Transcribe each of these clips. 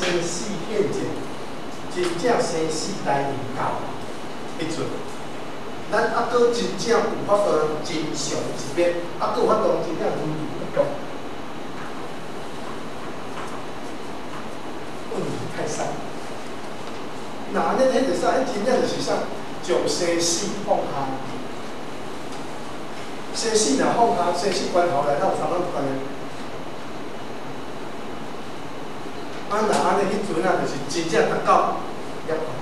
生死现前，真正生死来临到迄阵，咱还阁真正有法度真常一灭，还阁有法度真正如如不动。问题太深。那安尼迄就啥？迄真正就是啥？将生死放下。生死若放下，生死关头来，咱有啥物关呢？若安尼迄阵啊，就是真正达到涅槃。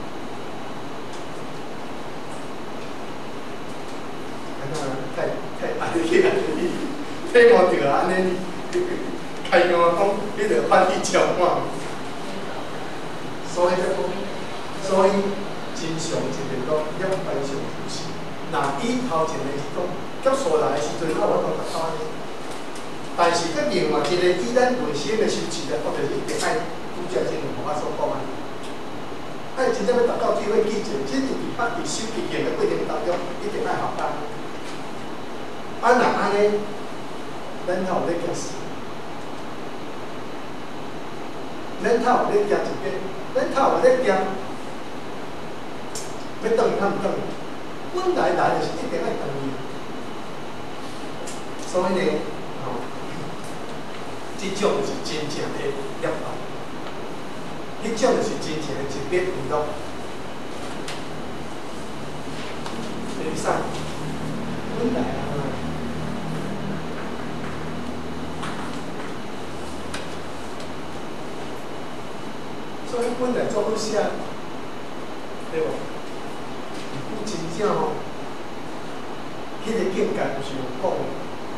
太安尼去安尼，体毛着安尼开讲讲，迄个法理超满。所以真常一个讲涅槃上就是，若以头前的是讲结束来的时阵，我讲达到安尼。但是搁另外一个以咱本身的修持来讲，就是一定爱拄则正如我所讲安尼。爱真正要达到智慧境界，即伫法伫修持行的过程当中，一定爱学单。若安尼，咱才有咧行事，咱才有咧行一遍，咱才有咧行。要转较毋转，本来就是一定爱转去。所以呢，即种就是真正的涅槃，迄种就是真正的一灭运动。所以啥？本来啊。所以本来做好写，对无？有真正吼，迄个境界就是用讲的，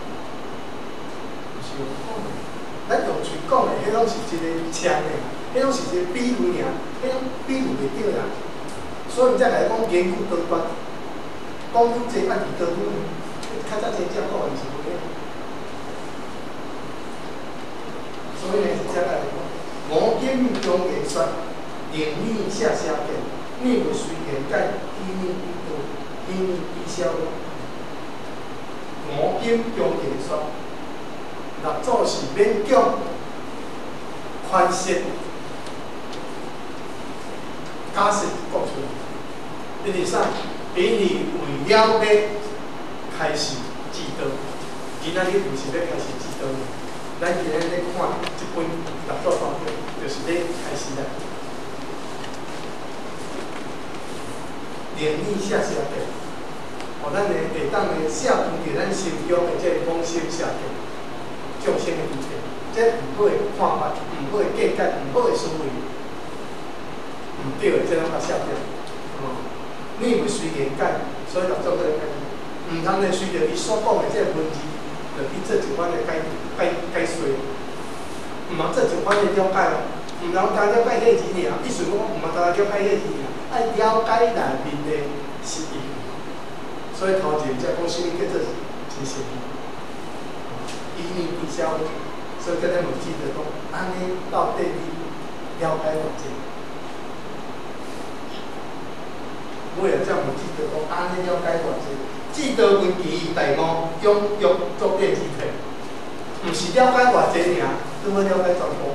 就是用讲的。咱用嘴讲的，迄拢是一个呛的，迄拢是一个比喻尔，迄种比喻袂对啦。所以毋才来讲言语多端，讲愈济按字多端，较早真正讲的是无样。所以呢，才来讲。我今中言说，灵力下下变，逆为随言盖，依逆依多，依逆依消。我今中言说，六祖是勉强宽恕，假释讲出来。因为啥？因为为了要开始制道，今仔日就是要开始制道。咱今日咧看这本六祖法典，就是咧开始啦。灵力下下嘅，咱呢会当呢下传伫咱心中的这个往生下嘅众生的一切，这唔好的看法，唔好的见解，唔好的思维，唔对的，这拢甲下掉。你袂随言解，所以六祖在讲，唔通呢随着伊所讲的这个文字。就去做一款的解说，毋通做一款的了解咯，毋通单了解迄字尔，意思讲毋通单了解迄字尔，爱了解内面的实意。所以头前才讲什么叫做真实意，依逆依消，所以咱要记得讲，安尼到底你了解偌济？我也这样记得讲，安尼了解偌济？智道文其第五，永欲作业之体，毋是了解偌济尔，拄好了解全部。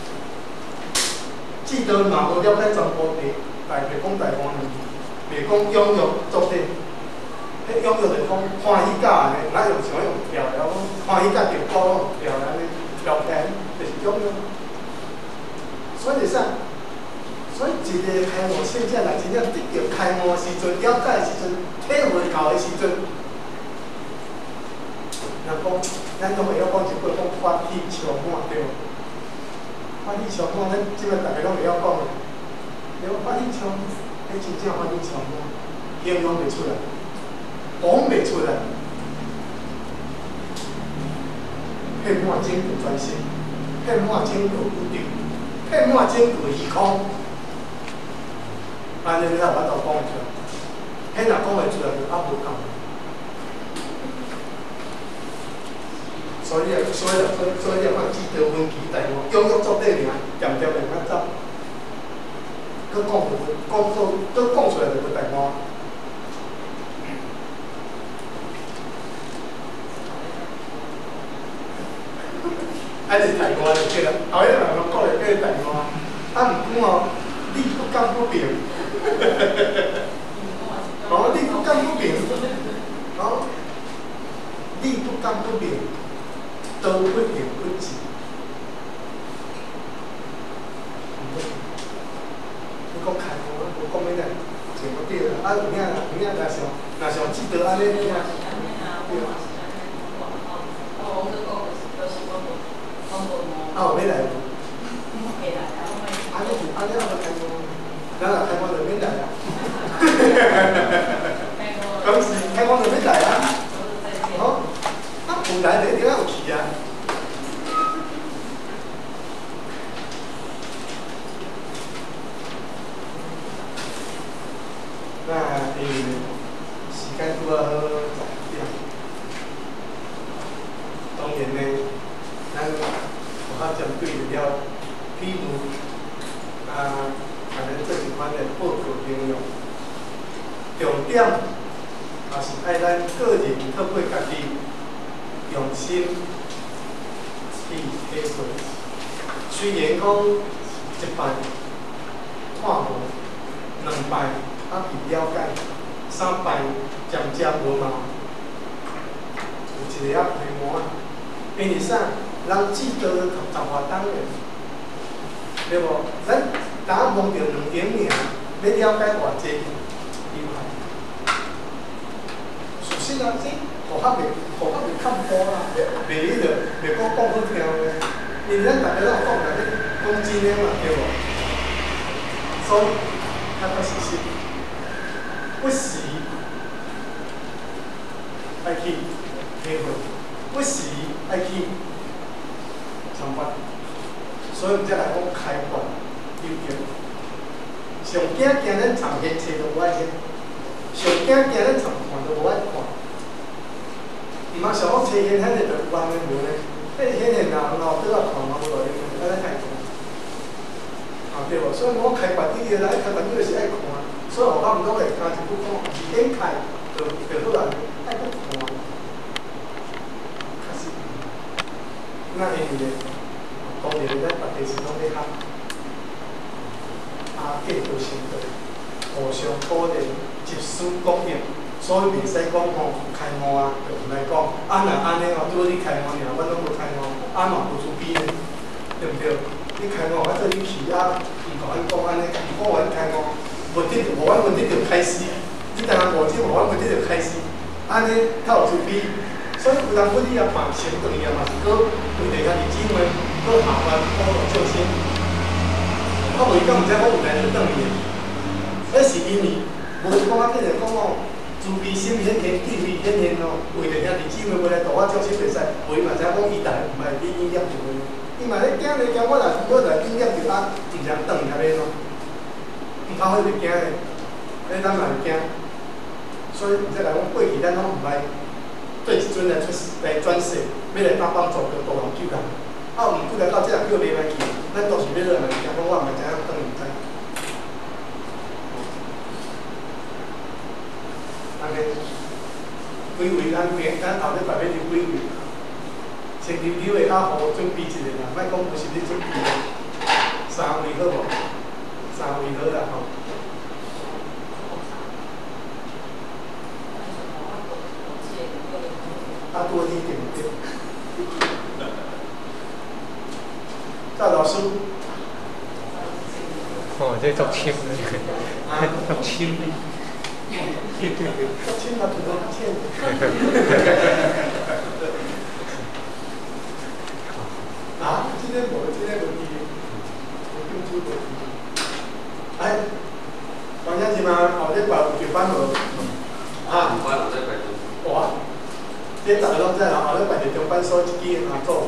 智道嘛无了解全部，袂讲第五呢，袂讲永欲作业。迄永欲就讲欢喜甲安尼，哪用想用调了讲欢喜甲着高拢调安尼，调起来就是永欲。所以就啥？所以一个开悟现象来，真正得到开悟的时阵，了解的时阵，体会到的时阵，人讲，咱拢会晓讲一句讲法体充满，对无？法体充满，咱即摆大家拢会晓讲的。对无？法体充满，迄真正法体充满，形容袂出来，讲袂出来。遍满整个全身，遍满整个宇宙，遍满整个虚空。安尼你才有法度讲出来，迄若讲会出来就还无够。所以要看智道文期第五，永欲作对尔，点点袂较走。佮讲出来就要第五。安尼第五就对啦，后尾人讲讲会记台湾，毋过哦，你不敢不平，哦，你不敢不平，哦，你不敢不平，都不平不止。你讲开放，我讲咩呢？全部对啦，有影若上记得安尼影。有要来无？安尼还要开放，咱若开放就免来啊。讲是开放就免来啊。好，有来就一定有去啊。那时间拄啊好10点，当然呢，咱有较针对着了，譬如可能这一款的报告内容，重点也是爱咱个人透过家己用心去体会。虽然讲一摆看无，2摆去了解，3摆渐渐无嘛，有一个仔批模啊，因为啥？人记得读10外档的，对无？咱若摸着2点尔，要了解偌济，厉害。事实啊，这互较袂看破啦，袂迄个袂讲好听的，因为咱大家拢讲来咧讲真诶嘛，对无？所以较实实。不时爱去体会，不时爱去参观，所以才来讲开阔有劲。上惊咱参现册都无爱听，上惊咱参看都无爱看。毋通想讲册现遐个就有安尼无呢？迄显现啊，后倒来看嘛无路用，爱来开看。对无？所以我开阔啲嘢啦，开阔啲就是爱看。所以我毋讲会加一句讲，点开就好人爱去看，确实。那因为咧，当然咱大家是拢咧学，计都相对，互相鼓励，集思广益，所以袂使讲吼开幕啊，就毋来讲，若安尼哦，拄你开幕尔，阮拢无开幕，嘛无出边呢，对毋对？你开幕，我做你去伊甲阮讲安尼，讲完开幕。问题就无阮问题就开始，你当然无即无阮问题就开始，安尼较有趣味。所以有人问你也办先长伊也嘛是搁为着家己姊妹搁下班补助照先，袂讲毋知我有来就转伊，迄是因为无讲啊，变成讲哦，慈悲心显现，智慧显现哦，为着兄弟姊妹要来度我照先袂使，无伊嘛知影讲伊逐个毋爱去应验就个，伊嘛咧惊咧惊我来应验就毋知转伊安尼咯。好迄个惊的，咱嘛会惊，所以即来讲过去咱拢毋爱对一阵来转世，要来帮助着大人救人。毋过来到即个叫袂来去，咱都是要来惊，讲我毋知影当毋知。安尼，几位咱后日排要留几位，先留的互准备一下啦，莫讲不是你准备，3位好无？3位好啦吼。多一点点。赵老师。哦，这足深的，足深的。足深嘛，就足深。啊，今天无题，我记无题。哎，王家姐嘛，后日办举办无？啊，办后日办。哇！这逐个拢知啦，后日办着中班所一支做。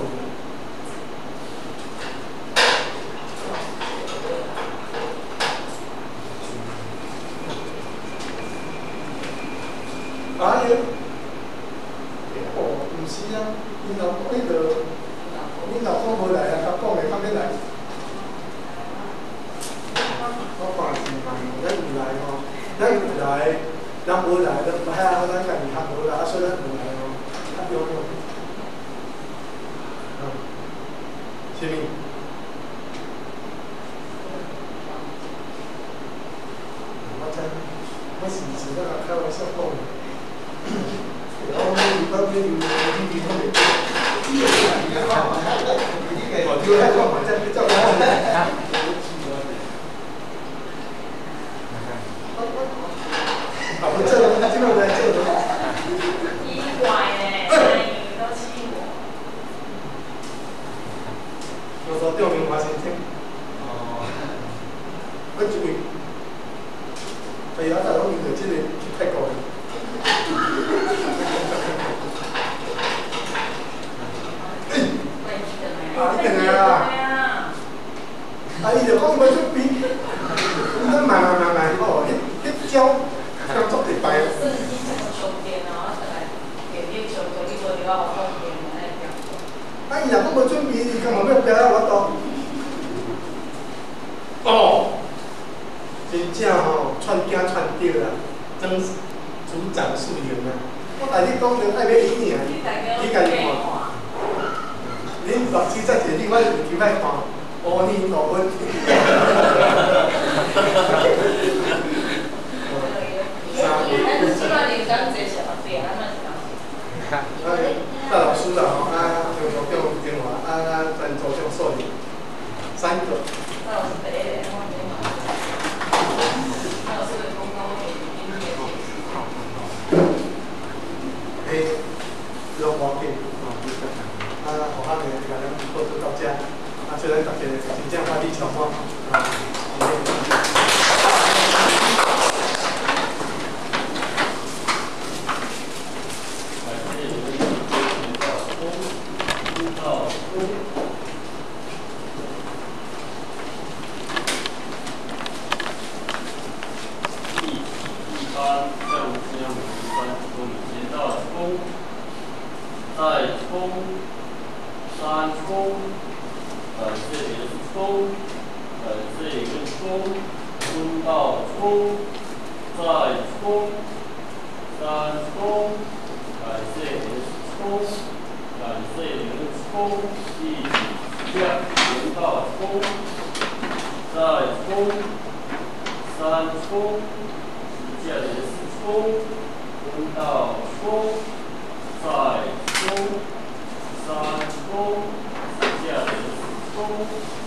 哎呦，哦，毋是啊，伊老公迄个，恁老公无来啊，甲讲的较要来。我看是嘛，咱有来吼，咱有来，咱无来，咱歹啊，咱家己较无来，所以咱有来吼，较重要。什么？ 在开玩笑讲。然后你到边有你方面，哦，丢太快嘛，这叫我。啊，不这了，这个在这了。 奇怪嘞，你都欺我。 我说吊明华先生。哦。我一位，哎呀，大佬面对这个去泰国的。啊，一定啊！啊，伊就讲伊要出边，咱慢，哦，迄招工作得白。 是你怎么充电啊？我等下给你充电，你无聊我充电来讲。 啊，伊若讲无准备，伊干嘛要标啊？我都。哦，真正吼，串惊串着啦，真组长素颜啊！我甲你讲着爱要伊尔，你家己看。恁老师在这里，我就去歹看，阿弥陀佛。 但是起码你刚才想对啊，那是讲。 大老师啦吼，中国中电话，专组长数字3个。 大老师第一个，我没嘛。大老师的功高给今天。 嘿，老无紧。学校呢，就甲咱报道到遮，虽然大家真正发力强嘛， 3